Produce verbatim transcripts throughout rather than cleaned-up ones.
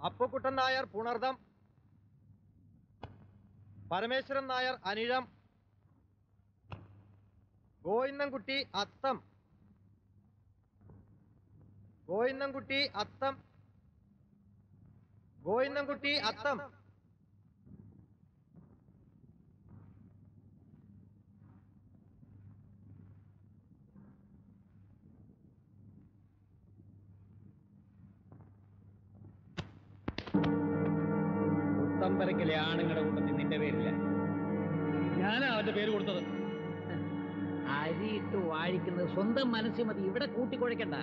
അപ്പുക്കുട്ടൻ നായർ പുണർദം, പരമേശ്വരൻ നായർ അനിഴം, ഗോവിന്ദൻകുട്ടി അത്തം, ഗോവിന്ദൻകുട്ടി അത്തം, ഗോവിന്ദൻകുട്ടി അത്തം. ഉത്തമ്പരക്കിലെ ആണുങ്ങളുടെ കൂട്ടത്തിൽ നിന്റെ പേരില്ല. ഞാനാ അവന്റെ പേര് കൊടുത്തത്. അരിയിട്ട് വാഴിക്കുന്നത് സ്വന്തം മനസ്സിൽ മതി, ഇവിടെ കൂട്ടിക്കുഴയ്ക്കണ്ട.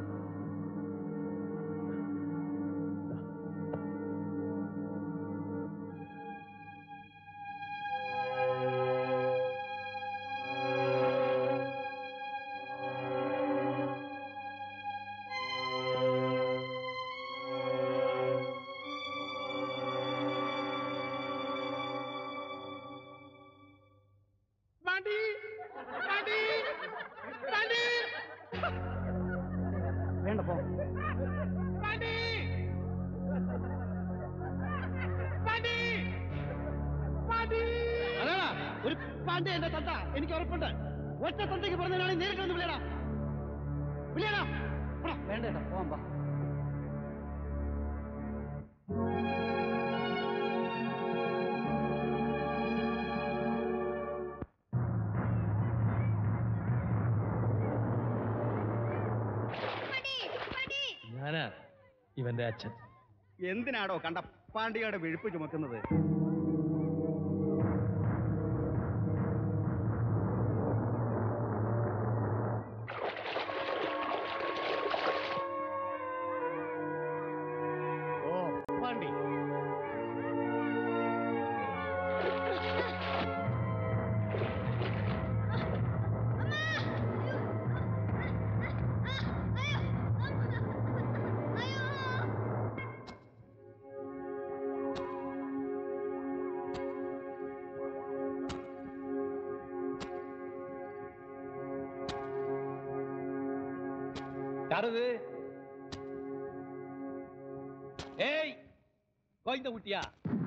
എനിക്ക് ഉറപ്പുണ്ട്. ഒറ്റ തന്തയ്ക്ക് പറഞ്ഞാണെങ്കിൽ നേരിട്ട് വന്ന് വിളിയടാ വിളിയടാ. വേണ്ട പോവാ. ഞാനാ ഇവന്റെ അച്ഛൻ. എന്തിനാടോ കണ്ട പാണ്ടിയുടെ വിഴുപ്പ് ചുമക്കുന്നത്? ஏய் கோயந்த குட்டியா,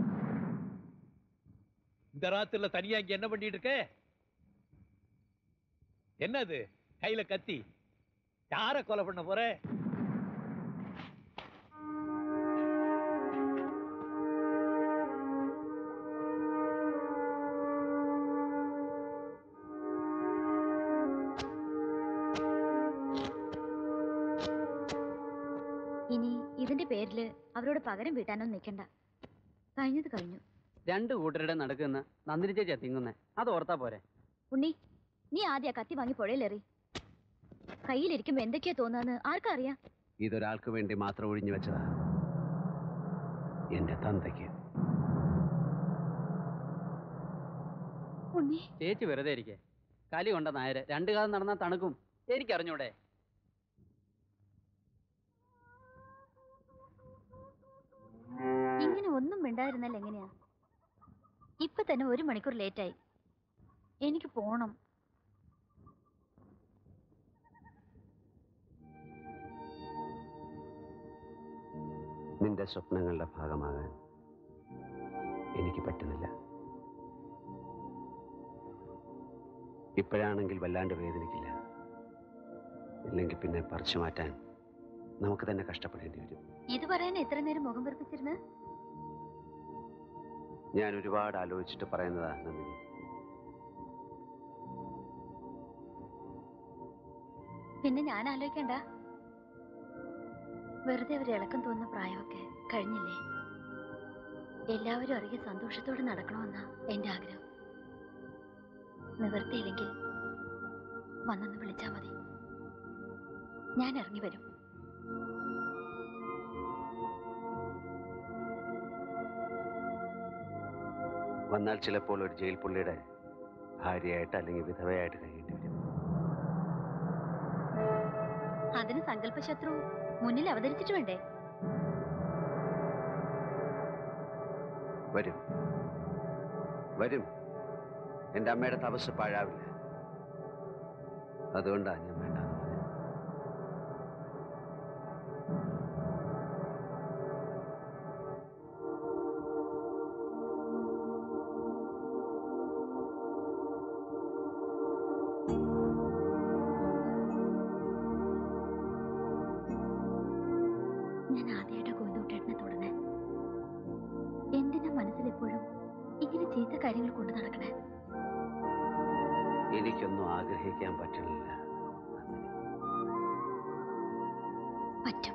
இந்த ராத்திரில தனியா இங்க என்ன பண்ணிட்டு இருக்க? என்னது கையில கத்தி? யார கொலை பண்ண போற? ഇനി ഇതിന്റെ പേരില് അവരോട് പകരം വീട്ടാനൊന്നും നിൽക്കണ്ട. കഴിഞ്ഞത് കഴിഞ്ഞു. രണ്ടു കൂട്ടരുടെ നടക്കുന്ന നന്ദിനി ചേച്ചിയാ തിങ്ങുന്നേ, അത് ഓർത്താ പോരെ. ഉണ്ണി, നീ ആദ്യ കത്തി വാങ്ങി പുഴയിലെറി. കയ്യിലിരിക്കുമ്പോ എന്തൊക്കെയാ തോന്നാന്ന് ആർക്കറിയാം? ഇതൊരാൾക്ക് വേണ്ടി മാത്രം ഒഴിഞ്ഞു വെച്ചതാ, എന്റെ തന്തയ്ക്ക്. ഉണ്ണി ചേച്ചി വെറുതെ ഇരിക്കേ. കലി കൊണ്ട നായര് രണ്ടു കാലം നടന്നാ തണുക്കും. എനിക്കറിഞ്ഞൂടെ? ഇങ്ങനെ ഒന്നും മിണ്ടായിരുന്നാൽ എങ്ങനെയാ? ഇപ്പൊ തന്നെ ഒരു മണിക്കൂർ ലേറ്റായി. എനിക്ക് പോണം. നിന്റെ സ്വപ്നങ്ങളുടെ ഭാഗമാകാൻ എനിക്ക് പറ്റുന്നില്ല. ഇപ്പോഴാണെങ്കിൽ വല്ലാണ്ട് വേദനിക്കില്ല, ഇല്ലെങ്കിൽ പിന്നെ പറിച്ചു മാറ്റാൻ നമുക്ക് തന്നെ കഷ്ടപ്പെടേണ്ടി വരും. ഇത് പറയാൻ എത്ര നേരം മുഖം വെറുപ്പിച്ചിരുന്നു? ഞാൻ ഒരുപാട് ആലോചിച്ചിട്ട് പറയുന്നതാ നന്ദിനി. പിന്നെ ഞാൻ ആലോചിക്കണ്ട. വെറുതെ ഒരു ഇളക്കം തോന്നുന്ന പ്രായമൊക്കെ കഴിഞ്ഞില്ലേ? എല്ലാവരും അറിയ സന്തോഷത്തോടെ നടക്കണമെന്നാ എന്റെ ആഗ്രഹം. നിവർത്തിയില്ലെങ്കിൽ വന്നൊന്ന് വിളിച്ചാ മതി, ഞാൻ ഇറങ്ങി വരും. വന്നാൽ ചിലപ്പോൾ ഒരു ജയിൽ പുള്ളിയുടെ ഭാര്യയായിട്ട് അല്ലെങ്കിൽ വിധവയായിട്ട് കഴിയേണ്ടി വരും. അതിന് സങ്കല്പശത്രു മുന്നിൽ അവതരിച്ചിട്ട് വേണ്ടേ? വരും വരും എന്റെ അമ്മയുടെ തപസ് പാഴാവില്ല. അതുകൊണ്ടാണ് ഞാൻ വേണ്ടെന്ന് പറഞ്ഞത്. ഞാൻ ആദ്യമായിട്ട് ഗോവിന്ദൂട്ടേട്ടനെ തൊടുന്നേ. എന്തിനാ മനസ്സിലെപ്പോഴും ഇങ്ങനെ ചീത്ത കാര്യങ്ങൾ കൊണ്ടു നടക്കണേ? എനിക്കൊന്നും ആഗ്രഹിക്കാൻ പറ്റില്ല. പറ്റും.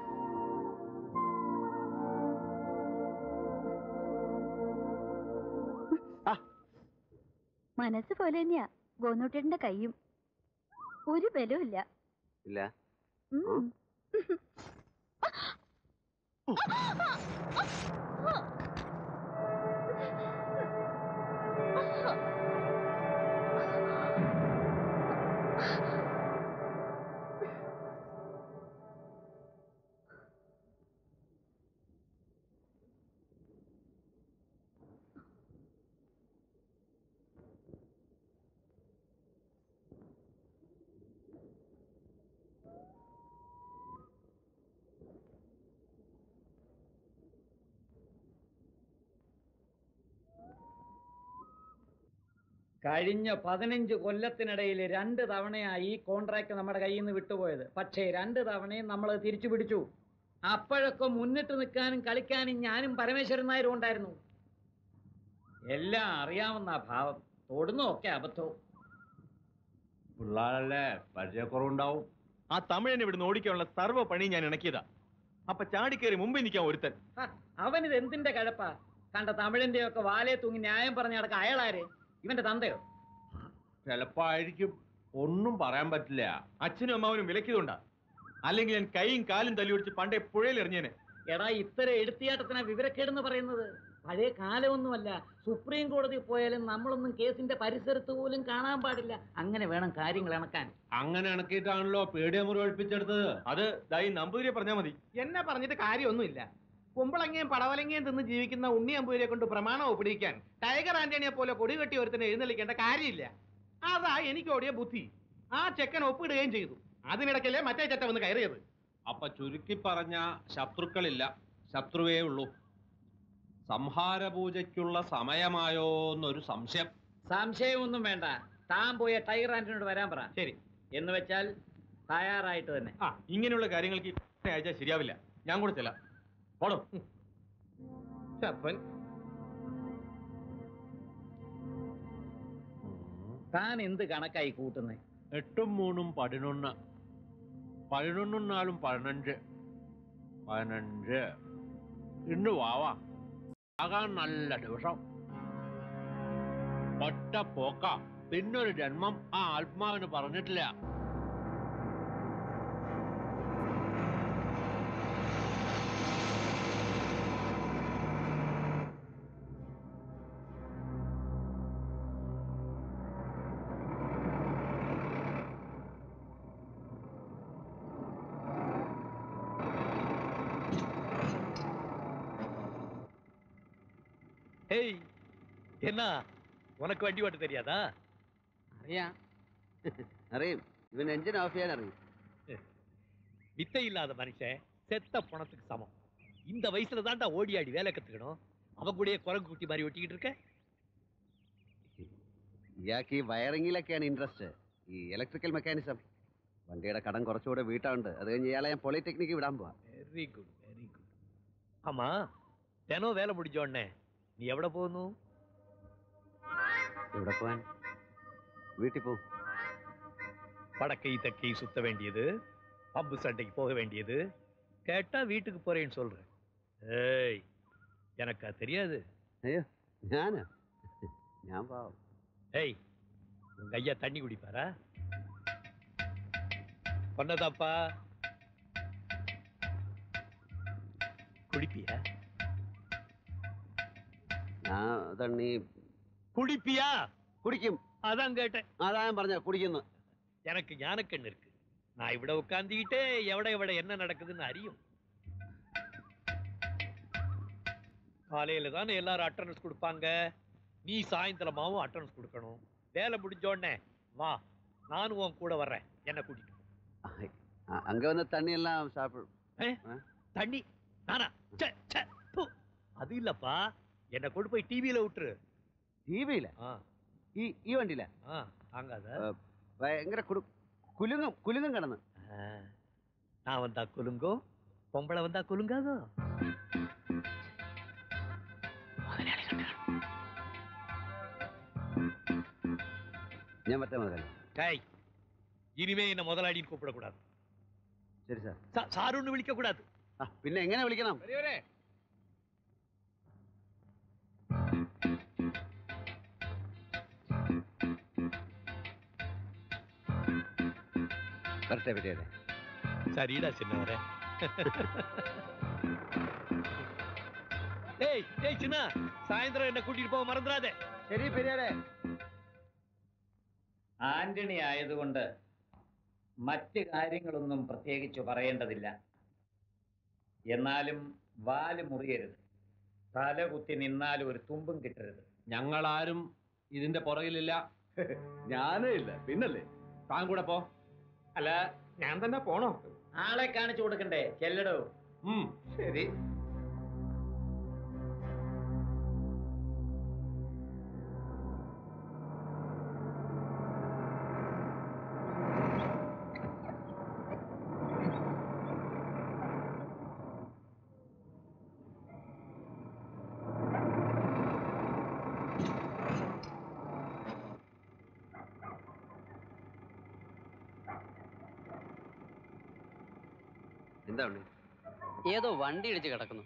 മനസ്സ് പോലെ തന്നെയാ ഗോവിന്ദൂട്ടേട്ടന്റെ കയ്യും. ഒരു ബലവും ഇല്ല. ഇല്ല. കഴിഞ്ഞ പതിനഞ്ച് കൊല്ലത്തിനിടയിൽ രണ്ട് തവണയായി ഈ കോൺട്രാക്ട് നമ്മുടെ കയ്യിൽ നിന്ന് വിട്ടുപോയത്. പക്ഷേ രണ്ട് തവണയും നമ്മൾ തിരിച്ചു പിടിച്ചു. അപ്പോഴൊക്കെ മുന്നിട്ട് നിൽക്കാനും കളിക്കാനും ഞാനും പരമേശ്വരൻ നായരും ഉണ്ടായിരുന്നു. എല്ലാം അറിയാവുന്ന ഭാവം, തൊടുന്നൊക്കെ അബദ്ധവും. പിള്ളാരല്ലേ, പരിചയക്കുറവുണ്ടാവും. ആ തമിഴനെ ഇവിടുന്ന് ഓടിക്കാനുള്ള സർവ്വ പണി ഞാൻ ഇണക്കിയതാ. അപ്പൊ ചാടിക്കേറി മുമ്പിൽ നിൽക്കാൻ ഒരുത്തൻ. അവനിത് എന്തിന്റെ കഴപ്പാ? കണ്ട തമിഴിന്റെ ഒക്കെ വാലേ തൂങ്ങി ന്യായം പറഞ്ഞ നടക്ക അയാളാര്? ഇവന്റെ തന്തയോ? ചിലപ്പോ ആയിരിക്കും, ഒന്നും പറയാൻ പറ്റില്ല. അച്ഛനും അമ്മാവനും വിലക്കിയതുകൊണ്ടാ, അല്ലെങ്കിൽ ഞാൻ കൈയും കാലും തല്ലി ഒടിച്ച് പണ്ടേ പുഴയിൽ എറിഞ്ഞേനെ. എടാ, ഇത്തരം എടുത്തിയാട്ടത്തിനാ വിവരക്കേടെന്ന് പറയുന്നത്. പഴയ കാലമൊന്നുമല്ല. സുപ്രീം കോടതി പോയാലും നമ്മളൊന്നും കേസിന്റെ പരിസരത്ത് പോലും കാണാൻ പാടില്ല. അങ്ങനെ വേണം കാര്യങ്ങൾ ഇണക്കാൻ. അങ്ങനെ ഇണക്കിയിട്ടാണല്ലോ പേടിയമുറി ഒഴിപ്പിച്ചെടുത്തത്. അത് ദായി നമ്പൂതിരിയെ പറഞ്ഞാൽ മതി. എന്നെ പറഞ്ഞിട്ട് കാര്യമൊന്നുമില്ല. കുമ്പളങ്ങയും പടവലങ്ങയും തിന്ന് ജീവിക്കുന്ന ഉണ്ണി അമ്പൂരിയെ കൊണ്ട് പ്രമാണം ഒപ്പിടിക്കാൻ ടൈഗർ ആന്റണിയെ പോലെ കൊടി കെട്ടി ഒരുത്തന്നെ എഴുന്നള്ളിക്കേണ്ട കാര്യമില്ല. അതാ എനിക്ക് ഓടിയ ബുദ്ധി. ആ ചെക്കൻ ഒപ്പിടുകയും ചെയ്തു. അതിനിടയ്ക്കല്ലേ മറ്റേ ചെറ്റ വന്ന് കയറിയത്. അപ്പൊ ചുരുക്കി പറഞ്ഞ ശത്രുക്കളില്ല, ശത്രുവേ ഉള്ളൂ. സംഹാരപൂജയ്ക്കുള്ള സമയമായോ എന്നൊരു സംശയം. സംശയമൊന്നും വേണ്ട. താൻ പോയ ടൈഗർ ആന്റണിയോട് വരാൻ പറ. ശരി എന്ന് വെച്ചാൽ തയ്യാറായിട്ട് തന്നെ. ആ, ഇങ്ങനെയുള്ള കാര്യങ്ങൾക്ക് അയച്ചാൽ ശരിയാവില്ല. ഞാൻ കൂടെ ചെല്ലാം. ഓടോ ശപ്പൻ. താൻ എന്ത് കണക്കായി കൂട്ടുന്നേ? എട്ടും മൂന്നും പതിനൊന്ന്, പതിനൊന്നും നാലും പതിനഞ്ച്, പതിനഞ്ച്. ഇന്ന് വാവാ, ആകാൻ നല്ല ദിവസം. ഒറ്റ പോക്ക. പിന്നൊരു ജന്മം ആ ആത്മാവിന് പറഞ്ഞിട്ടില്ല. ஏய், என்ன உனக்கு வண்டி ஓட்ட தெரியாதா? അറിയാ. അറിയും. ഇവൻ എഞ്ചിൻ ഓഫ് ചെയ്യാൻ അറിയും. வித்தை இல்லாத மனுஷன் செத்த பணத்துக்கு சமம். இந்த வயசுல தான்டா ஓடி ஆடி வேலை கத்துக்கணும். அவன் கூடயே குரங்கு குட்டி மாதிரி ஒட்டிக்கிட்டு இருக்க. ഇയാൾക്ക് ഈ വയറിങ്ങിലൊക്കെയാണ് ഇൻട്രസ്റ്റ്, ഈ ഇലക്ട്രിക്കൽ മെക്കാനിസം. വണ്ടിയുടെ കടം കുറച്ചുകൂടെ വീട്ടാണ്ട്. അത് കഴിഞ്ഞ് ഇയാളെ ഞാൻ പോളിടെക്നിക്ക് വിടാൻ പോവാ. Very good, very good. ஆமா, தினம் வேலை முடிஞ்ச உடனே நீ எവിടെ போகணும்? എവിടെ പോവാൻ? വീട്ടിൽ പോവും. வடக்கை தக்கை சுத்த வேண்டியது, பம்பு சண்டைக்கு போக வேண்டியது. கேட்டா வீட்டுக்கு போறேன்னு சொல்றேன். ஏய், எனக்கா தெரியாது? അയ്യോ, ഞാനാ? ഞാൻ പാവം. ஏய், உங்க ஐயா தண்ணி குடிப்பாரா? பொன்னதாப்பா, குடிப்பியா? ഞാൻ തണ്ണി குடிப்பியா? കുടിക്കും. அதான் கேட்டேன். അതാ ഞാൻ പറഞ്ഞ കുടിക്കുന്നു. எனக்கு ஞானக்கண்ணு இருக்கு. நான் இவ்வளவு உட்காந்துக்கிட்டே எவட எவட என்ன நடக்குதுன்னு அறியும். காலையில தானே எல்லாரும் அட்டண்டன்ஸ் கொடுப்பாங்க. நீ சாயந்தரமாவும் அட்டண்டன்ஸ் கொடுக்கணும். வேலை முடிஞ்ச உடனே வா, நானும் உன் கூட வர்றேன். என்ன கூட்டிட்டு அங்க வந்து தண்ணி எல்லாம் சாப்பிடும். தண்ணி நானா? அது இல்லப்பா, என்ன கொண்டு போய் டிவியில விட்டுரு. டிவியில? ഈ ഈ വണ്ടിയില? வாங்காத. ഭയങ്കര കുലുങ്ങും കുലുങ്ങും കിടന്ന്. நான் வந்தா குலுங்கும், பொம்பளை வந்தா குலுங்காதோ? ഞാൻ പറ്റേ മുതലാളി. டேய், ഇനിമേ എന്നെ മുതലാളിയും കൂപ്പിടக்கூடாது. ശരി സാർ. സാറൊന്നും വിളിക്കக்கூடாது. ആ പിന്നെ എങ്ങനെ വിളിക്കണം? വരട്ടെ പെരിയരെ. சரிடா சின்னவரே. ஏய் ஏய் சின்ன, சாயந்தரம் என்ன கூட்டிட்டு போக மறந்துடாதே. ശരി പെരിയരെ. ആന്റണി ആയതുകൊണ്ട് മറ്റ് കാര്യങ്ങളൊന്നും പ്രത്യേകിച്ച് പറയേണ്ടതില്ല. എന്നാലും വാല് മുറിയരുത്, തല കുത്തി നിന്നാലും ഒരു തുമ്പും കിട്ടരുത്. ഞങ്ങളാരും ഇതിന്റെ പുറകിലില്ല. ഞാനേ ഇല്ല, പിന്നല്ലേ താൻ കൂടെ പോ. അല്ല ഞാൻ തന്നെ പോണോ? ആളെ കാണിച്ചു കൊടുക്കണ്ടേ? ചെല്ലടോ. ഉം ശരി. എന്താ ഉണ്ണി? ഏതോ വണ്ടി ഇടിച്ച് കിടക്കുന്നു.